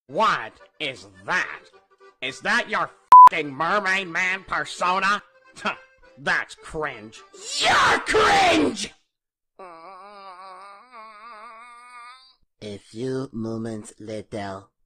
What is that? Is that your f***ing mermaid man persona? That's cringe. You're cringe! A few moments later.